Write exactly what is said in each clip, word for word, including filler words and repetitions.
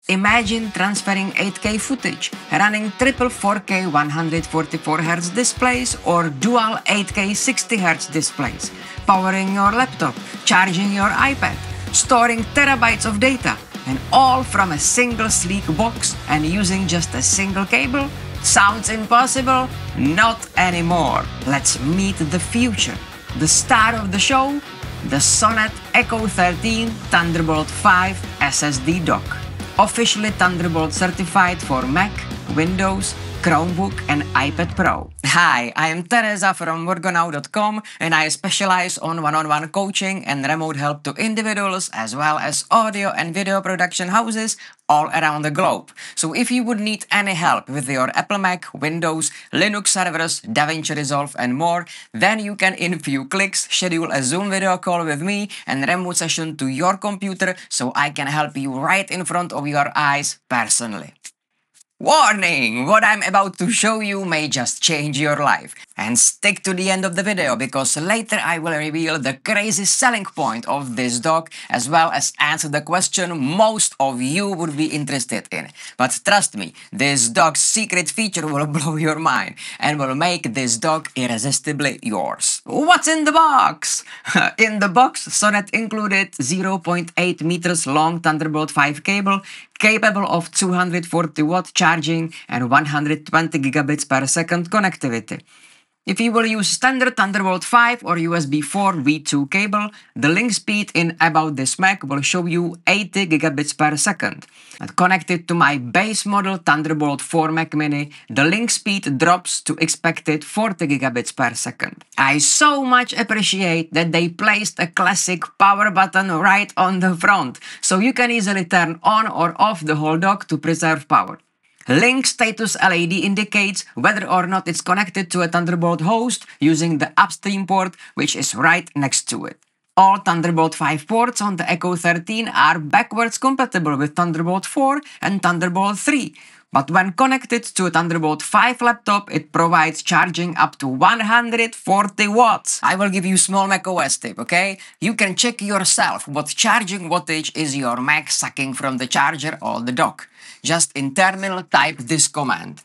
Imagine transferring eight K footage, running triple four K one hundred forty-four hertz displays or dual eight K sixty hertz displays, powering your laptop, charging your iPad, storing terabytes of data, and all from a single sleek box and using just a single cable? Sounds impossible? Not anymore. Let's meet the future. The star of the show? The Sonnet Echo thirteen Thunderbolt five S S D dock. Officially Thunderbolt certified for Mac, Windows, Chromebook and iPad Pro. Hi, I am Teresa from Worgonow dot com and I specialize on one-on-one coaching and remote help to individuals as well as audio and video production houses all around the globe. So if you would need any help with your Apple Mac, Windows, Linux servers, DaVinci Resolve and more, then you can in few clicks schedule a Zoom video call with me and remote session to your computer so I can help you right in front of your eyes personally. Warning! What I'm about to show you may just change your life. And stick to the end of the video because later I will reveal the crazy selling point of this dock as well as answer the question most of you would be interested in. But trust me, this dock's secret feature will blow your mind and will make this dock irresistibly yours. What's in the box? In the box, Sonnet included zero point eight meters long Thunderbolt five cable capable of two hundred forty watt charging and one hundred twenty gigabits per second connectivity. If you will use standard Thunderbolt five or U S B four V two cable, the link speed in About This Mac will show you eighty gigabits per second. And connected to my base model Thunderbolt four Mac Mini, the link speed drops to expected forty gigabits per second. I so much appreciate that they placed a classic power button right on the front, so you can easily turn on or off the whole dock to preserve power. Link status L E D indicates whether or not it's connected to a Thunderbolt host using the upstream port, which is right next to it. All Thunderbolt five ports on the Echo thirteen are backwards compatible with Thunderbolt four and Thunderbolt three, but when connected to a Thunderbolt five laptop, it provides charging up to one hundred forty watts. I will give you small macOS tip, okay? You can check yourself what charging wattage is your Mac sucking from the charger or the dock. Just in terminal type this command,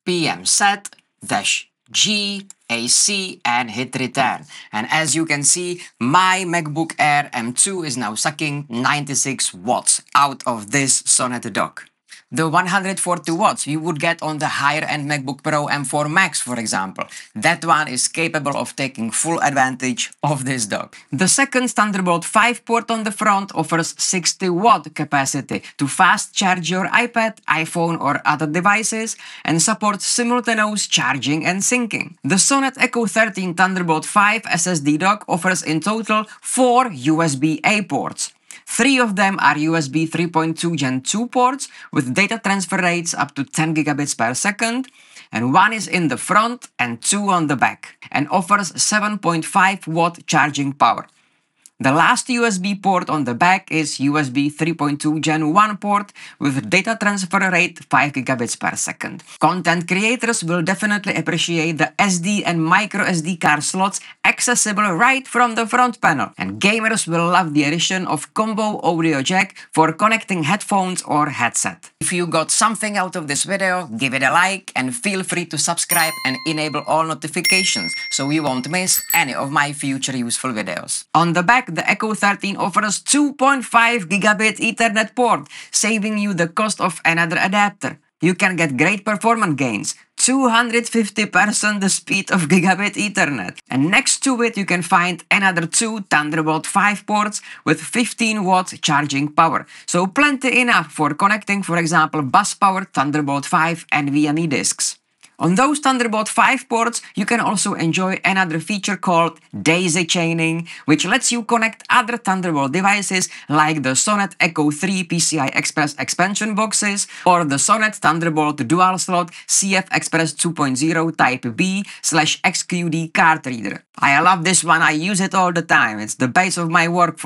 pmset-g ac and hit return. And as you can see, my MacBook Air M two is now sucking ninety-six watts out of this Sonnet dock. The one hundred forty watts you would get on the higher-end MacBook Pro M four Max, for example. That one is capable of taking full advantage of this dock. The second Thunderbolt five port on the front offers sixty watt capacity to fast charge your iPad, iPhone or other devices and supports simultaneous charging and syncing. The Sonnet Echo thirteen Thunderbolt five S S D dock offers in total four U S B A ports. Three of them are U S B three point two Gen two ports with data transfer rates up to ten gigabits per second, and one is in the front and two on the back, and offers seven point five watt charging power. The last U S B port on the back is U S B three point two Gen one port with data transfer rate five gigabits per second. Content creators will definitely appreciate the S D and micro S D card slots accessible right from the front panel, and gamers will love the addition of combo audio jack for connecting headphones or headset. If you got something out of this video, give it a like and feel free to subscribe and enable all notifications so you won't miss any of my future useful videos. On the back, the Echo thirteen offers two point five gigabit Ethernet port, saving you the cost of another adapter. You can get great performance gains, two hundred fifty percent the speed of gigabit Ethernet. And next to it you can find another two Thunderbolt five ports with fifteen watt charging power. So plenty enough for connecting, for example, bus-powered Thunderbolt five NVMe disks. On those Thunderbolt five ports, you can also enjoy another feature called daisy chaining, which lets you connect other Thunderbolt devices like the Sonnet Echo three P C I Express expansion boxes or the Sonnet Thunderbolt dual slot C F Express two point oh Type B slash X Q D card reader. I love this one, I use it all the time, it's the base of my workflow.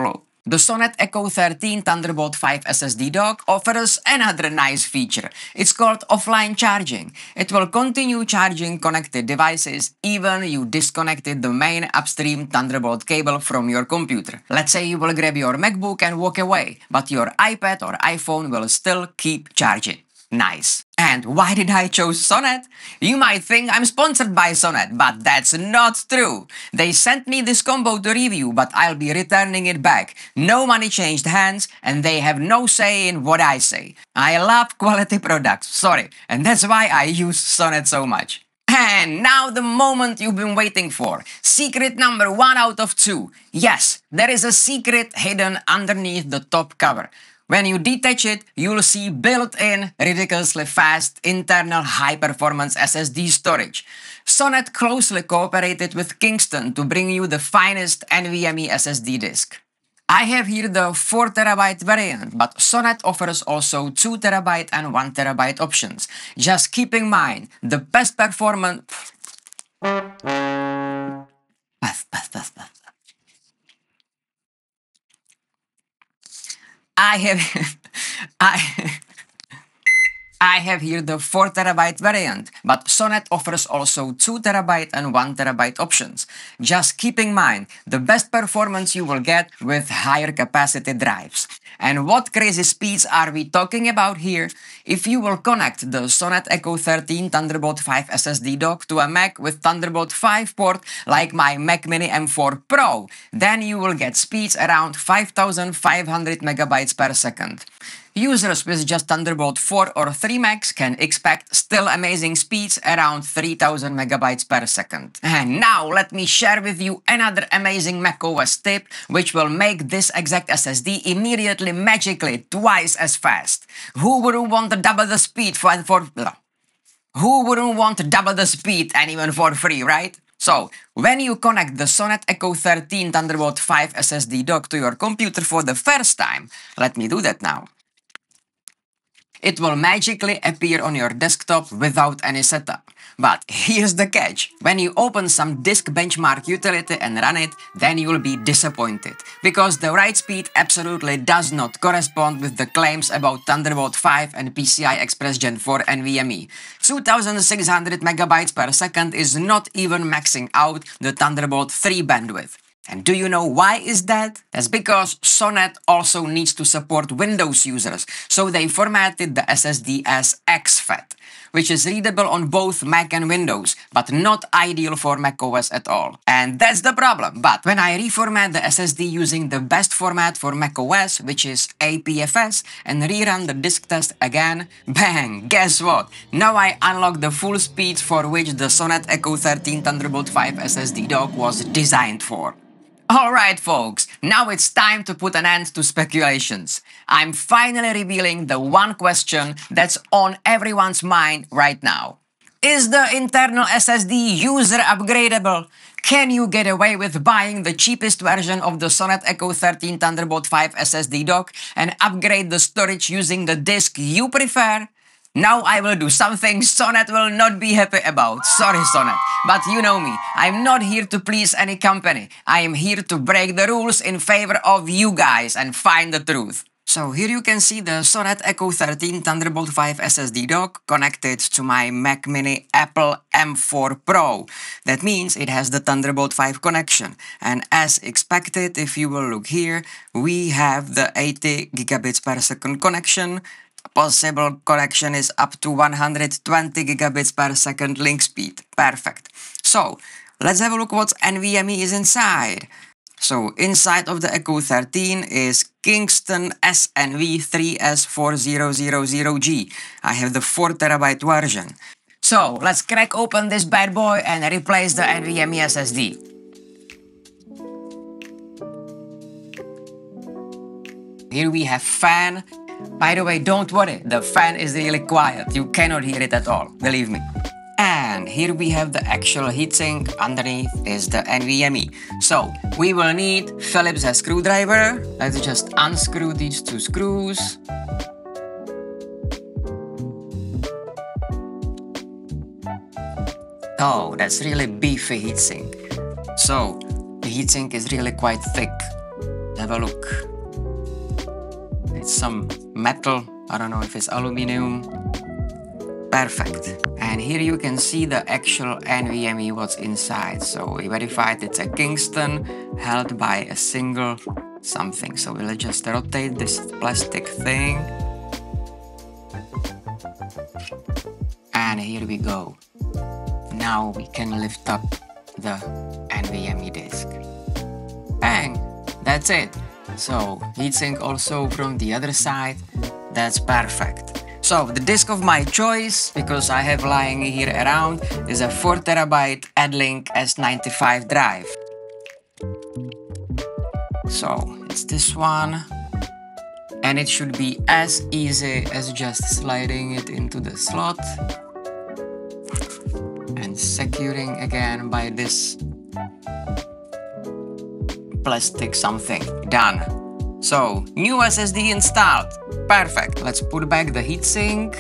The Sonet Echo thirteen Thunderbolt five S S D dock offers another nice feature. It's called offline charging. It will continue charging connected devices even you disconnected the main upstream Thunderbolt cable from your computer. Let's say you will grab your MacBook and walk away, but your iPad or iPhone will still keep charging. Nice. And why did I choose Sonet? You might think I'm sponsored by Sonet, but that's not true. They sent me this combo to review, but I'll be returning it back. No money changed hands, and they have no say in what I say. I love quality products, sorry, and that's why I use Sonet so much. And now the moment you've been waiting for. Secret number one out of two. Yes, there is a secret hidden underneath the top cover. When you detach it, you'll see built-in, ridiculously fast, internal high-performance S S D storage. Sonet closely cooperated with Kingston to bring you the finest NVMe S S D disk. I have here the four terabyte variant, but Sonet offers also two terabyte and one terabyte options. Just keep in mind, the best performance... Pass, pass, pass, pass. I have, I, I have here the four terabyte variant, but Sonet offers also two terabyte and one terabyte options. Just keep in mind the best performance you will get with higher capacity drives. And what crazy speeds are we talking about here? If you will connect the Sonet Echo thirteen Thunderbolt five S S D dock to a Mac with Thunderbolt five port like my Mac Mini M four Pro, then you will get speeds around five thousand five hundred megabytes per second. Users with just Thunderbolt four or three Macs can expect still amazing speeds around three thousand megabytes per second. And now let me share with you another amazing macOS tip which will make this exact S S D immediately magically twice as fast. Who wouldn't want to double the speed for, for Who wouldn't want to double the speed and even for free, right? So, when you connect the Sonet Echo thirteen Thunderbolt five S S D dock to your computer for the first time, let me do that now. It will magically appear on your desktop without any setup. But here's the catch. When you open some disk benchmark utility and run it, then you'll be disappointed. Because the write speed absolutely does not correspond with the claims about Thunderbolt five and P C I Express Gen four NVMe. two thousand six hundred megabytes per second is not even maxing out the Thunderbolt three bandwidth. And do you know why is that? That's because Sonet also needs to support Windows users, so they formatted the S S D as exFAT, which is readable on both Mac and Windows, but not ideal for macOS at all. And that's the problem. But when I reformat the S S D using the best format for macOS, which is A P F S, and rerun the disk test again, bang, guess what? Now I unlock the full speeds for which the Sonet Echo thirteen Thunderbolt five S S D dock was designed for. Alright folks, now it's time to put an end to speculations. I'm finally revealing the one question that's on everyone's mind right now. Is the internal S S D user upgradable? Can you get away with buying the cheapest version of the Sonet Echo thirteen Thunderbolt five S S D dock and upgrade the storage using the disk you prefer? Now I will do something Sonet will not be happy about. Sorry Sonet, but you know me. I'm not here to please any company. I am here to break the rules in favor of you guys and find the truth. So here you can see the Sonet Echo thirteen Thunderbolt five S S D dock connected to my Mac Mini Apple M four Pro. That means it has the Thunderbolt five connection. And as expected, if you will look here, we have the eighty gigabits per second connection. Possible connection is up to one hundred twenty gigabits per second link speed. Perfect. So, let's have a look what NVMe is inside. So, inside of the Echo thirteen is Kingston S N V three S four thousand G. I have the four terabyte version. So, let's crack open this bad boy and replace the NVMe S S D. Here we have fan. By the way, don't worry, the fan is really quiet. You cannot hear it at all, believe me. And here we have the actual heatsink. Underneath is the NVMe. So, we will need Phillips head screwdriver. Let's just unscrew these two screws. Oh, that's really beefy heatsink. So, the heatsink is really quite thick. Have a look. it's some metal. I don't know if it's aluminum. Perfect. And here you can see the actual NVMe what's inside. So we verified it's a Kingston held by a single something. So we'll just rotate this plastic thing. And here we go. Now we can lift up the NVMe disk. Bang! That's it. So heatsink also from the other side. That's perfect. So the disk of my choice, because I have lying here around, is a four terabyte Adlink S ninety-five drive. So it's this one. And it should be as easy as just sliding it into the slot and securing again by this plastic something. Done. So, new S S D installed. Perfect. Let's put back the heatsink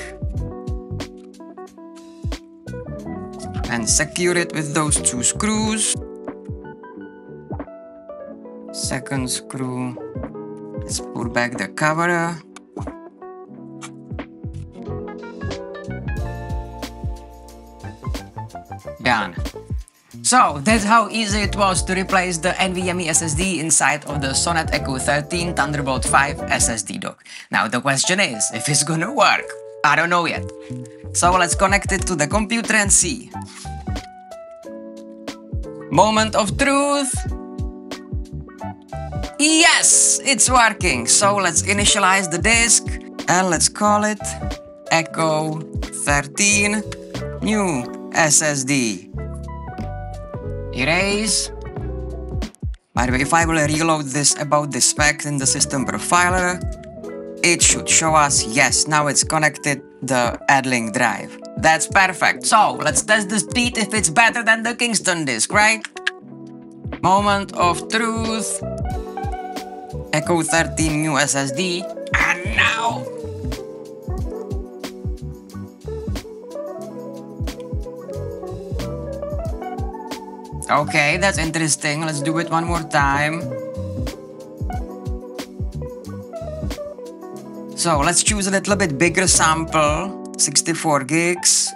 and secure it with those two screws. Second screw. Let's put back the cover. Done. So that's how easy it was to replace the NVMe S S D inside of the Sonnet Echo thirteen Thunderbolt five S S D dock. Now the question is, if it's gonna work. I don't know yet. So let's connect it to the computer and see. Moment of truth. Yes, it's working. So let's initialize the disk and let's call it Echo thirteen new S S D. Erase. By the way, if I will reload this about the specs in the system profiler, it should show us, yes, now it's connected the Adlink drive. That's perfect. So let's test the speed if it's better than the Kingston disk, right? Moment of truth. Echo thirteen new S S D. And now. Okay, that's interesting. Let's do it one more time. So let's choose a little bit bigger sample, sixty-four gigs.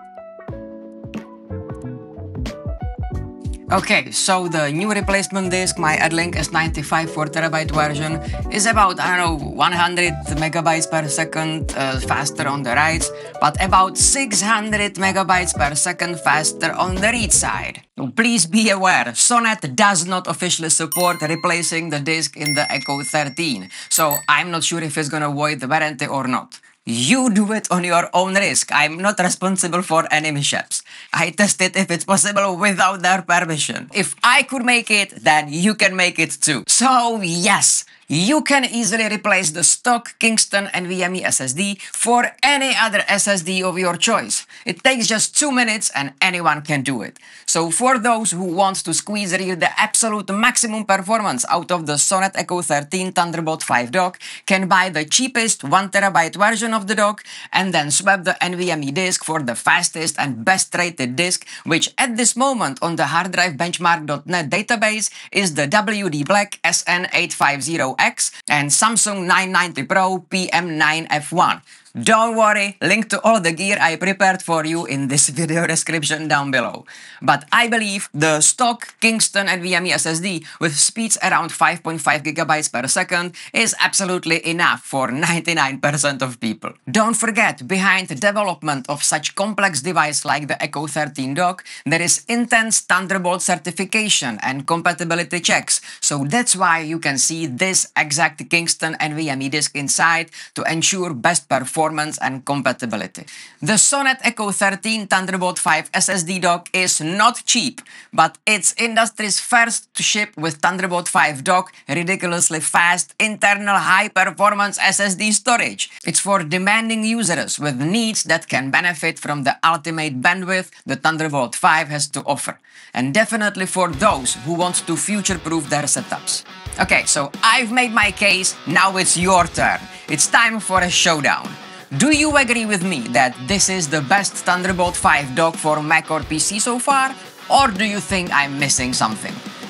Okay, so the new replacement disk, my Adlink S ninety-five four terabyte version, is about, I don't know, one hundred megabytes per second uh, faster on the writes, but about six hundred megabytes per second faster on the read side. Please be aware, Sonnet does not officially support replacing the disk in the Echo thirteen, so I'm not sure if it's gonna void the warranty or not. You do it on your own risk. I'm not responsible for any mishaps. I tested if it's possible without their permission. If I could make it, then you can make it too. So yes, you can easily replace the stock Kingston NVMe S S D for any other S S D of your choice. It takes just two minutes and anyone can do it. So for those who want to squeeze really the absolute maximum performance out of the Sonnet Echo thirteen Thunderbolt five dock, can buy the cheapest one terabyte version of the dock and then swap the NVMe disk for the fastest and best rated disk, which at this moment on the hard drive benchmark dot net database is the W D Black S N eight fifty X and Samsung nine ninety Pro P M nine F one. Don't worry, link to all the gear I prepared for you in this video description down below. But I believe the stock Kingston NVMe S S D with speeds around five point five gigabytes per second is absolutely enough for ninety-nine percent of people. Don't forget, behind the development of such complex device like the Echo thirteen dock, there is intense Thunderbolt certification and compatibility checks. So that's why you can see this exact Kingston NVMe disk inside to ensure best performance and compatibility. The Sonnet Echo thirteen Thunderbolt five S S D dock is not cheap, but it's industry's first to ship with Thunderbolt five dock ridiculously fast internal high-performance S S D storage. It's for demanding users with needs that can benefit from the ultimate bandwidth the Thunderbolt five has to offer, and definitely for those who want to future-proof their setups. Okay, so I've made my case, now it's your turn. It's time for a showdown. Do you agree with me that this is the best Thunderbolt five dock for Mac or P C so far? Or do you think I'm missing something?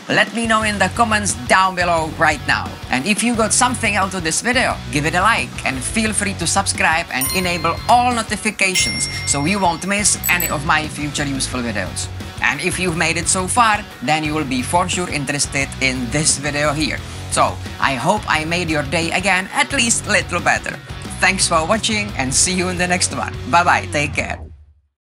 Let me know in the comments down below right now. And if you got something out of this video, give it a like and feel free to subscribe and enable all notifications so you won't miss any of my future useful videos. And if you've made it so far, then you will be for sure interested in this video here. So I hope I made your day again at least a little better. Thanks for watching and see you in the next one. Bye bye, take care.